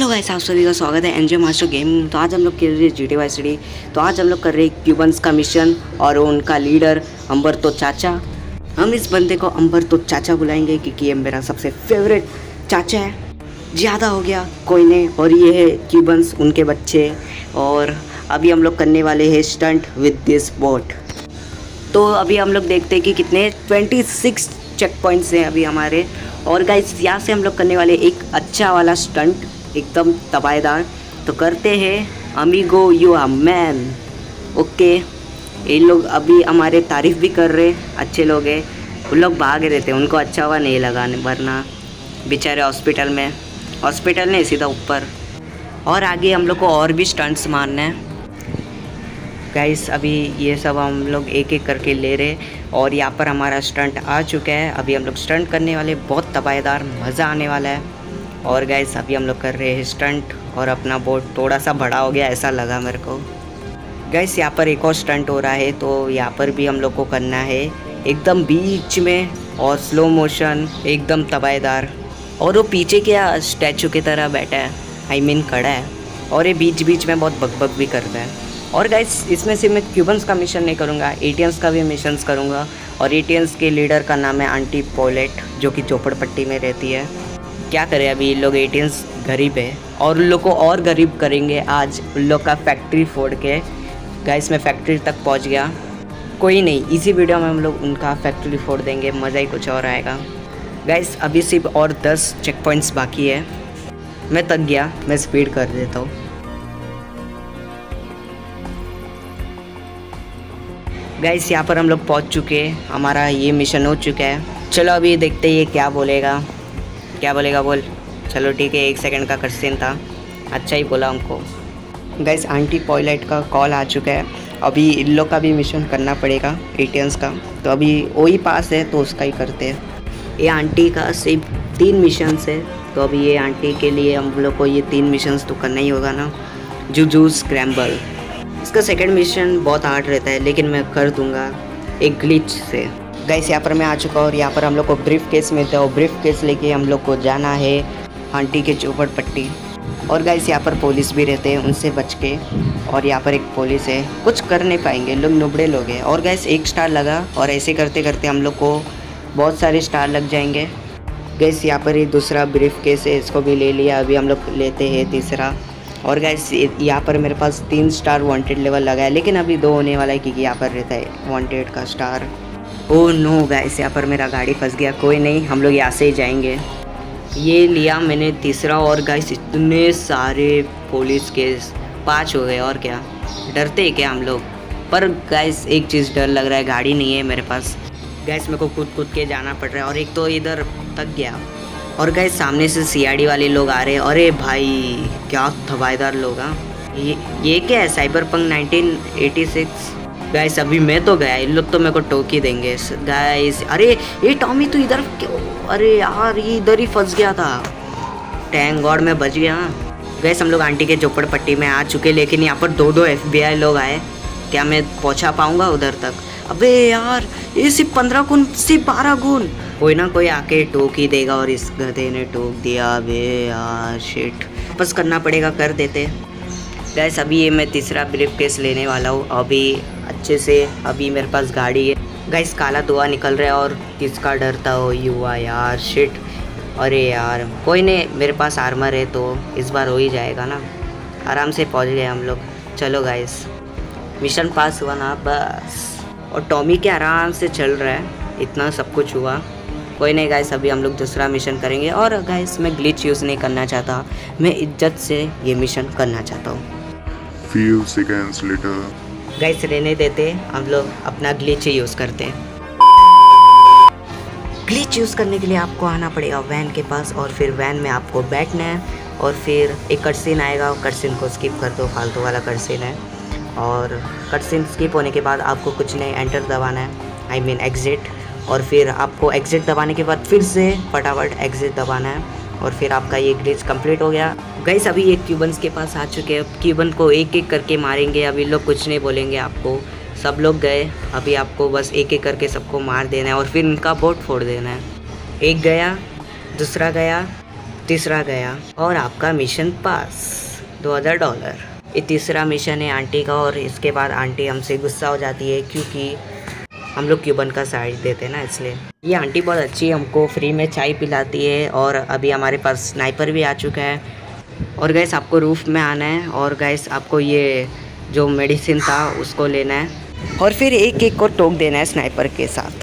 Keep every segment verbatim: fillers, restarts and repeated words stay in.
Hello guys, आप सभी का स्वागत है एनजे मास्टर गेम। तो आज हम लोग खेल रहे हैं जी टी वाई सिटी। तो आज हम लोग कर रहे हैं क्यूबन्स का मिशन और उनका लीडर अंबरतो चाचा। हम इस बंदे को अंबरतो चाचा बुलाएंगे क्योंकि ये मेरा सबसे फेवरेट चाचा है। ज़्यादा हो गया कोई नहीं। और ये है क्यूबन्स, उनके बच्चे। और अभी हम लोग करने वाले हैं स्टंट विद दिस बोट। तो अभी हम लोग देखते हैं कि कितने छब्बीस चेक पॉइंट्स हैं अभी हमारे। और गाइस यहाँ से हम लोग करने वाले एक अच्छा वाला स्टंट, एकदम तबाहदार। तो करते हैं amigo you are man. Okay, ये लोग अभी हमारे तारीफ़ भी कर रहे, अच्छे लोग हैं। उन लोग भाग रहे थे, उनको अच्छा हुआ नहीं लगा, वरना बेचारे हॉस्पिटल में हॉस्पिटल नहीं सीधा ऊपर। और आगे हम लोग को और भी स्टंट्स मारना है गाइस। अभी ये सब हम लोग एक एक करके ले रहे। और यहाँ पर हमारा स्टंट आ चुका है। अभी हम लोग स्टंट करने वाले, बहुत तबाहदार, मज़ा आने वाला है। और गाइस अभी हम लोग कर रहे हैं स्टंट। और अपना बोट थोड़ा सा बड़ा हो गया ऐसा लगा मेरे को। गाइस यहाँ पर एक और स्टंट हो रहा है, तो यहाँ पर भी हम लोग को करना है एकदम बीच में और स्लो मोशन, एकदम तबाहदार। और वो पीछे क्या स्टैचू की तरह बैठा है, आई मीन खड़ा है। और ये बीच बीच में बहुत बकबक भी करता है। और गाइस इसमें से मैं क्यूबन्स का मिशन नहीं करूँगा, एटीएंस का भी मिशंस करूँगा। और एटीएंस के लीडर का नाम है आंटी पोलेट, जो कि झोपड़पट्टी में रहती है। क्या करें, अभी इन लोग एटीएंस गरीब है और उन लोग को और गरीब करेंगे आज उन लोग का फैक्ट्री फोड़ के। गाइस मैं फैक्ट्री तक पहुंच गया। कोई नहीं, इसी वीडियो में हम लोग उनका फैक्ट्री फोड़ देंगे, मज़ा ही कुछ और आएगा। गाइस अभी सिर्फ और दस चेक पॉइंट्स बाकी है। मैं थक गया, मैं स्पीड कर देता हूँ। गाइस यहाँ पर हम लोग पहुँच चुके हैं, हमारा ये मिशन हो चुका है। चलो अभी देखते हैं ये क्या बोलेगा। क्या बोलेगा बोल। चलो ठीक है, एक सेकंड का क्वेश्चन था, अच्छा ही बोला हमको। गाइस आंटी पॉयलेट का कॉल आ चुका है। अभी इन लोग का भी मिशन करना पड़ेगा एटीएंस का। तो अभी वही पास है तो उसका ही करते हैं। ये आंटी का सिर्फ तीन मिशंस है, तो अभी ये आंटी के लिए हम लोग को ये तीन मिशंस तो करना ही होगा ना। जुजू स्क्रैम्बल, इसका सेकंड मिशन बहुत हार्ड रहता है, लेकिन मैं कर दूंगा एक ग्लिच से। गाइस यहाँ पर मैं आ चुका हूँ और यहाँ पर हम लोग को ब्रीफ केस मिलता है। और ब्रीफ केस लेके हम लोग को जाना है आंटी के झोपड़पट्टी। और गाइस यहाँ पर पुलिस भी रहते हैं, उनसे बच के। और यहाँ पर एक पुलिस है, कुछ कर नहीं पाएंगे, लोग नुबड़े लोग हैं। और गाइस एक स्टार लगा और ऐसे करते करते हम लोग को बहुत सारे स्टार लग जाएंगे। गाइस यहाँ पर ये दूसरा ब्रीफ केस है, इसको भी ले लिया। अभी हम लोग लेते हैं तीसरा। और गाइस यहाँ पर मेरे पास तीन स्टार वांटेड लेवल लगा है, लेकिन अभी दो होने वाला है क्योंकि यहाँ पर रहता है वांटेड का स्टार। ओह नो गाइस, यहाँ पर मेरा गाड़ी फंस गया। कोई नहीं, हम लोग यहाँ से ही जाएंगे। ये लिया मैंने तीसरा। और गाइस इतने सारे पुलिस केस, पाँच हो गए। और क्या डरते हैं क्या हम लोग। पर गाइस एक चीज़ डर लग रहा है, गाड़ी नहीं है मेरे पास। गाइस मेरे को कूद कूद के जाना पड़ रहा है। और एक तो इधर थक गया। और गाइस सामने से सीआरडी वाले लोग आ रहे हैं। अरे भाई क्या तबाहदार लोग। हाँ ये ये क्या है, cyberpunk nineteen eighty six. Guys अभी मैं तो गया, इन लोग तो मेरे को टोक ही देंगे गाइस। अरे ये टॉमी तू इधर क्यों। अरे यार ये इधर ही फंस गया था। टैंक गॉड में बच गया। गाइस हम लोग आंटी के झोपड़पट्टी में आ चुके, लेकिन यहाँ पर दो दो एफबीआई लोग आए। क्या मैं पहुँचा पाऊँगा उधर तक। अबे यार ये सिर्फ पंद्रह गुण, सिर्फ बारह गुण। कोई ना कोई आके टोक ही देगा। और इस गधे ने टोक दिया। अबे यार शिट, वापस करना पड़ेगा, कर देते। गाइस अभी ये मैं तीसरा ब्रीफ केस लेने वाला हूँ अभी अच्छे से। अभी मेरे पास गाड़ी है। गाइस काला धुआं निकल रहा है और किसका डरता हो युवा यार, शिट। अरे यार कोई नहीं, मेरे पास आर्मर है तो इस बार हो ही जाएगा ना। आराम से पहुँच गए हम लोग। चलो गाइस मिशन पास हुआ ना बस। और टॉमी के आराम से चल रहा है, इतना सब कुछ हुआ। कोई नहीं गाइस, अभी हम लोग दूसरा मिशन करेंगे। और गाइस मैं ग्लिच यूज़ नहीं करना चाहता, मैं इज्जत से ये मिशन करना चाहता हूँ। Few seconds later. गाइस रहने देते, हम लोग अपना ग्लिच यूज़ करते हैं। ग्लिच यूज़ करने के लिए आपको आना पड़ेगा वैन के पास। और फिर वैन में आपको बैठना है। और फिर एक कटसीन आएगा, कटसीन को स्किप कर दो, फालतू वाला कटसीन है। और कटसीन स्किप होने के बाद आपको कुछ नहीं, एंटर दबाना है, आई मीन एग्ज़िट। और फिर आपको एग्ज़िट दबाने के बाद फिर से फटाफट एग्ज़िट दबाना है। और फिर आपका ये ग्लिच कंप्लीट हो गया। गाइस अभी ये क्यूबन्स के पास आ चुके हैं। क्यूबन को एक एक करके मारेंगे। अभी लोग कुछ नहीं बोलेंगे आपको, सब लोग गए। अभी आपको बस एक एक करके सबको मार देना है और फिर इनका बोट फोड़ देना है। एक गया, दूसरा गया, तीसरा गया और आपका मिशन पास, दो हज़ार डॉलर। ये तीसरा मिशन है आंटी का, और इसके बाद आंटी हमसे गुस्सा हो जाती है क्योंकि हम लोग क्यूबन का साइड देते हैं ना, इसलिए। ये आंटी बहुत अच्छी है, हमको फ्री में चाय पिलाती है। और अभी हमारे पास स्नाइपर भी आ चुका है। और गैस आपको रूफ में आना है, और गैस आपको ये जो मेडिसिन था उसको लेना है, और फिर एक एक को टोक देना है स्नाइपर के साथ।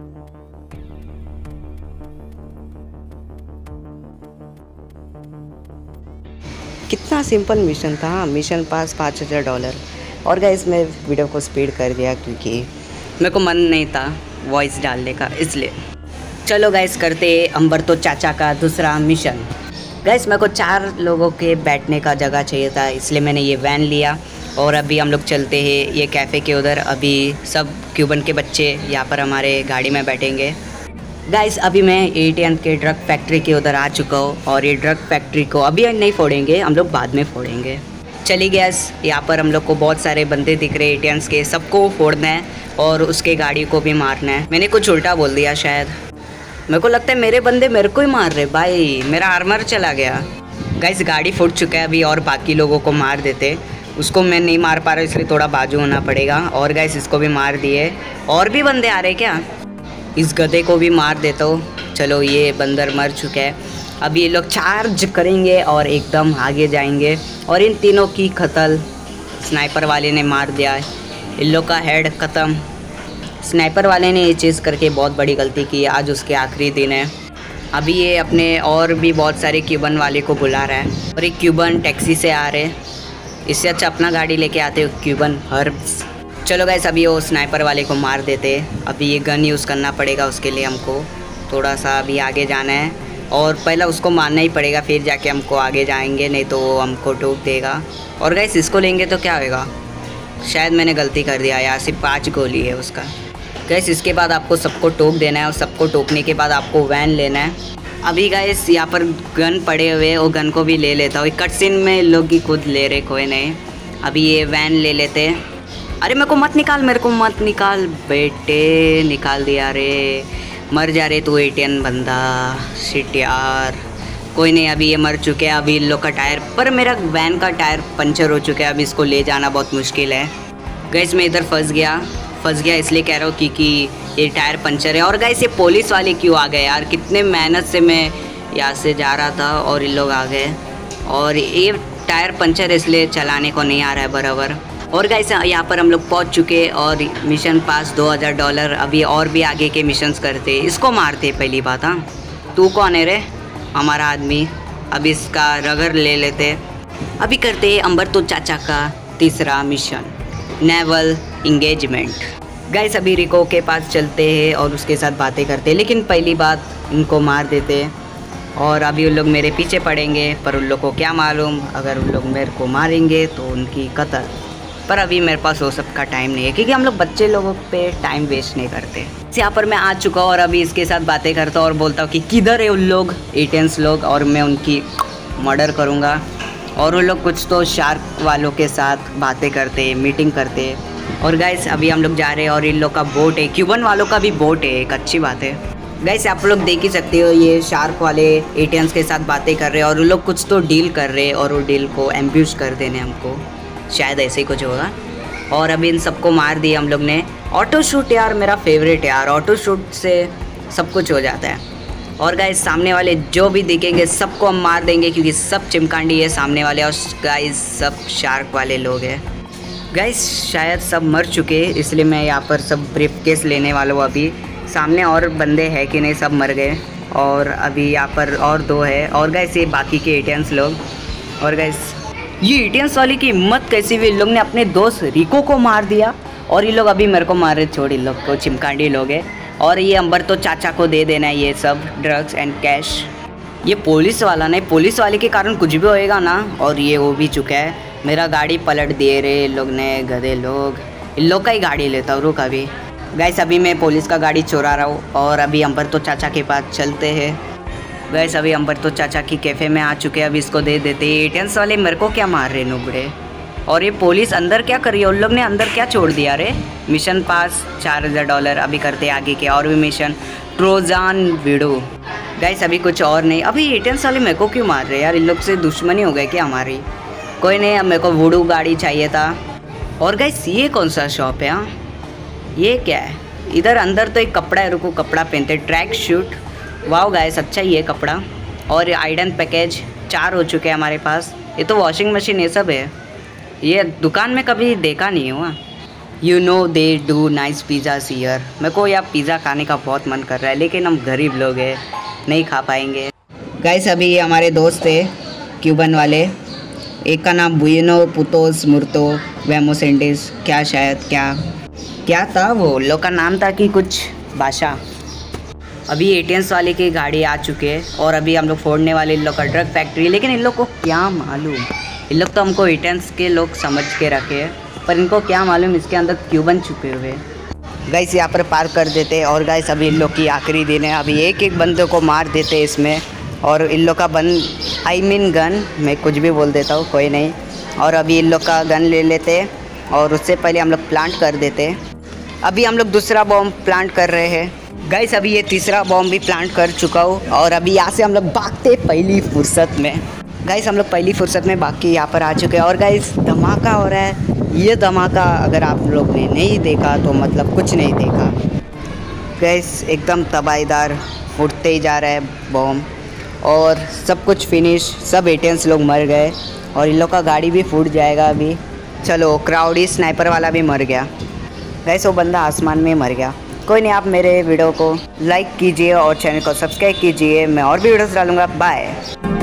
कितना सिंपल मिशन था। मिशन पास पाँच हज़ार डॉलर। और गैस मैं वीडियो को स्पीड कर दिया क्योंकि मेरे को मन नहीं था वॉइस डालने का, इसलिए। चलो गैस करते अंबर तो चाचा का दूसरा मिशन। गैस मेरे को चार लोगों के बैठने का जगह चाहिए था, इसलिए मैंने ये वैन लिया। और अभी हम लोग चलते हैं ये कैफ़े के उधर। अभी सब क्यूबन के बच्चे यहाँ पर हमारे गाड़ी में बैठेंगे। गाइस अभी मैं एटीएन के ड्रग फैक्ट्री के उधर आ चुका हूँ, और ये ड्रग फैक्ट्री को अभी नहीं फोड़ेंगे, हम लोग बाद में फोड़ेंगे। चली गैस यहाँ पर हम लोग को बहुत सारे बंदे दिख रहे हैं एटीएन्स के, सबको फोड़ना है और उसके गाड़ी को भी मारना है। मैंने कुछ उल्टा बोल दिया शायद, मेरे को लगता है मेरे बंदे मेरे को ही मार रहे। भाई मेरा आर्मर चला गया। गाइस गाड़ी फूट चुका है अभी, और बाकी लोगों को मार देते। उसको मैं नहीं मार पा रहा, इसलिए थोड़ा बाजू होना पड़ेगा। और गाइस इसको भी मार दिए। और भी बंदे आ रहे क्या? इस गधे को भी मार देता हूँ। चलो ये बंदर मर चुका है। अभी ये लोग चार्ज करेंगे और एकदम आगे जाएंगे, और इन तीनों की कत्ल स्नाइपर वाले ने मार दिया है। इन लोग का हेड ख़त्म। स्नाइपर वाले ने ये चीज़ करके बहुत बड़ी गलती की। आज उसके आखिरी दिन है। अभी ये अपने और भी बहुत सारे क्यूबन वाले को बुला रहा है, और एक क्यूबन टैक्सी से आ रहे। इससे अच्छा अपना गाड़ी लेके आते हो क्यूबन हर्ब्स। चलो गाइस अभी वो स्नाइपर वाले को मार देते। अभी ये गन यूज़ करना पड़ेगा, उसके लिए हमको थोड़ा सा अभी आगे जाना है, और पहला उसको मारना ही पड़ेगा, फिर जाके हमको आगे जाएंगे, नहीं तो वो हमको ठोक देगा। और गाइस इसको लेंगे तो क्या होगा? शायद मैंने गलती कर दिया यार, सिर्फ पाँच गोली है उसका। गाइस इसके बाद आपको सबको टोक देना है, और सबको टोकने के बाद आपको वैन लेना है। अभी गाइस यहाँ पर गन पड़े हुए, वो गन को भी ले लेता हूँ। कट सीन में लोग ही खुद ले रहे, कोई नहीं। अभी ये वैन ले लेते। अरे मेरे को मत निकाल, मेरे को मत निकाल बेटे। निकाल दिया रे, मर जा रहे तू एटीएन बंदा। शिट यार, कोई नहीं। अभी ये मर चुके हैं। अभी इन लोग का टायर, पर मेरा वैन का टायर पंचर हो चुका है। अभी इसको ले जाना बहुत मुश्किल है। गाइस मैं इधर फंस गया फंस गया इसलिए कह रहा हूँ क्योंकि ये टायर पंचर है। और गाइस ये पुलिस वाले क्यों आ गए यार? कितने मेहनत से मैं यहाँ से जा रहा था और इन लोग आ गए, और ये टायर पंचर इसलिए चलाने को नहीं आ रहा है बराबर। और गाइस यहाँ पर हम लोग पहुँच चुके, और मिशन पास दो हज़ार डॉलर। अभी और भी आगे के मिशंस करते। इसको मारते पहली बात। हाँ तू कौन है रे? हमारा आदमी। अब इसका रगर ले लेते। अभी करते अंबर तो चाचा का तीसरा मिशन, नेवल इंगेजमेंट। गाइस अभी रिको के पास चलते हैं और उसके साथ बातें करते हैं, लेकिन पहली बात इनको मार देते। और अभी उन लोग मेरे पीछे पड़ेंगे, पर उन लोग को क्या मालूम, अगर उन लोग मेरे को मारेंगे तो उनकी कत्ल। पर अभी मेरे पास वो सब का टाइम नहीं है, क्योंकि हम लोग बच्चे लोगों पे टाइम वेस्ट नहीं करते। यहाँ पर मैं आ चुका हूँ, और अभी इसके साथ बातें करता हूँ और बोलता हूँ कि किधर है उन लोग एटेंस लोग, और मैं उनकी मर्डर करूँगा। और वो लोग कुछ तो शार्क वालों के साथ बातें करते, मीटिंग करते। और गाइस अभी हम लोग जा रहे हैं, और इन लोग का बोट है, क्यूबन वालों का भी बोट है, एक अच्छी बात है। गाइस आप लोग देख ही सकते हो, ये शार्क वाले एटीएन्स के साथ बातें कर रहे हैं, और वो लोग कुछ तो डील कर रहे हैं, और वो डील को एम्ब्यूज कर देने हमको, शायद ऐसे ही कुछ होगा। और अभी इन सबको मार दिया हम लोग ने। ऑटो शूट यार मेरा फेवरेट यार, ऑटो शूट से सब कुछ हो जाता है। और गाइस सामने वाले जो भी दिखेंगे सबको हम मार देंगे, क्योंकि सब चिमकांडी है सामने वाले, और गाइस सब शार्क वाले लोग हैं। गाइस शायद सब मर चुके, इसलिए मैं यहाँ पर सब ब्रीफ केस लेने वाला हूँ। अभी सामने और बंदे हैं कि नहीं, सब मर गए। और अभी यहाँ पर और दो है, और गाइस ये बाकी के एटीएन्स लोग। और गाइस ये एटीएन्स वाले की हिम्मत कैसी हुई, इन लोग ने अपने दोस्त रिको को मार दिया, और ये लोग अभी मेरे को मार रहे। छोड़ इन लोग को, चिमकांडी लोग है। और ये अंबर तो चाचा को दे देना है ये सब ड्रग्स एंड कैश। ये पुलिस वाला नहीं, पुलिस वाले के कारण कुछ भी होएगा ना। और ये हो भी चुका है, मेरा गाड़ी पलट दिए रे इन लोग ने, गधे लोग। इन लोग का ही गाड़ी लेता हूँ, रुक अभी। गैस अभी मैं पुलिस का गाड़ी चुरा रहा हूँ, और अभी अंबर तो चाचा के पास चलते हैं। गैस अभी अंबर तो चाचा की कैफ़े में आ चुके हैं, अभी इसको दे देते। एटीएन्स वाले मेरे को क्या मार रहे नुबड़े। और ये पुलिस अंदर क्या कर रही है, उन लोग ने अंदर क्या छोड़ दिया रे। मिशन पास चार हज़ार डॉलर। अभी करते आगे के और भी मिशन। ट्रोजान वीडो। गाइस अभी कुछ और नहीं। अभी एटेंस वाले मेरे को क्यों मार रहे हैं यार, इन लोग से दुश्मनी हो गई क्या हमारी। कोई नहीं, अब मेरे को वुडू गाड़ी चाहिए था। और गाइस ये कौन सा शॉप है, हाँ ये क्या है, इधर अंदर तो एक कपड़ा है, रुको कपड़ा पहनते, ट्रैक शूट। वाह गाइस अच्छा ही है कपड़ा। और आयरन पैकेज चार हो चुके हैं हमारे पास। ये तो वॉशिंग मशीन ये सब है, ये दुकान में कभी देखा नहीं हुआ। You know they do nice pizza here. मेरे को यार पिज़्ज़ा खाने का बहुत मन कर रहा है, लेकिन हम गरीब लोग हैं, नहीं खा पाएंगे। गाइस अभी ये हमारे दोस्त थे क्यूबन वाले, एक का नाम बुइनो पुतोस मुर्तो वेमोसेंडिस, क्या शायद क्या क्या था वो लोग का नाम था कि कुछ भाषा। अभी एटीएम्स वाले की गाड़ी आ चुके हैं और अभी हम लोग फोड़ने वाले इन लोग का ड्रग फैक्ट्री। लेकिन इन लोग को क्या मालूम, इन लोग तो हमको एटीएम्स के लोग समझ के रखे हैं, पर इनको क्या मालूम इसके अंदर क्यूबन छुपे हुए। गाइस यहाँ पर पार्क कर देते। और गाइस अभी इन लोग की आखिरी दिन है, अभी एक एक बंदे को मार देते इसमें। और इन लोग का बन आई मीन गन, मैं कुछ भी बोल देता हूँ कोई नहीं। और अभी इन लोग का गन ले लेते और उससे पहले हम लोग प्लांट कर देते। अभी हम लोग दूसरा बॉम्ब प्लांट कर रहे हैं। गाइस अभी ये तीसरा बॉम्ब भी प्लांट कर चुका हूँ और अभी यहाँ से हम लोग भागते पहली फुर्सत में। गाइस हम लोग पहली फुर्सत में भाग के यहाँ पर आ चुके हैं। और गाइस धमाका हो रहा है, ये धमाका अगर आप लोग ने नहीं देखा तो मतलब कुछ नहीं देखा। गाइस एकदम तबाहीदार फूटते ही जा रहा है बॉम्ब और सब कुछ फिनिश, सब एटीएम्स लोग मर गए और इन लोग का गाड़ी भी फूट जाएगा अभी। चलो क्राउडी स्नाइपर वाला भी मर गया। गाइस वो बंदा आसमान में मर गया। कोई नहीं, आप मेरे वीडियो को लाइक कीजिए और चैनल को सब्सक्राइब कीजिए, मैं और भी वीडियोस डालूंगा। बाय।